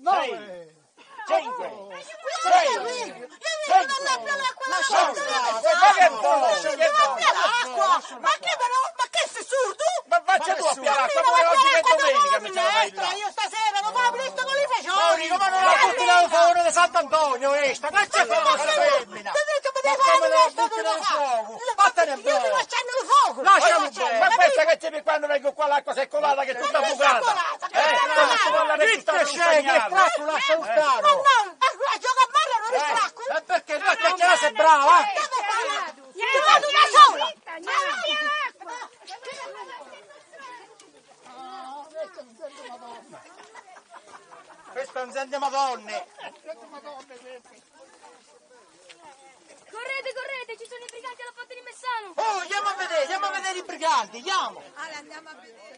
9, 5, 6, 5. Ma che sei surdo? Ma faccia tu a piare l'acqua, pure oggi che è domenica mi ce la fai là. Io stasera non ho visto con i fagioli. Morico, ma non la butti nel fuoco di Sant'Antonio, questa, ma c'è famosa femmina. Ma come la butti nel fuoco? Vattene un po'. Io devo accendere il fuoco. Lasciami un po'. Ma pensa che c'è quando vengo qua l'acqua si è colata che è tutta bucata. Che scegli, che stracco, lascia lo stare. Ma no, a gioca a mare non mi stracco. E perché? Perché ce la sei brava? Ti vado da sola. Questo è un sente madonne. Correte, ci sono i briganti alla Fonte di Messano! Oh, andiamo a vedere i briganti, andiamo! Allora, andiamo a vedere.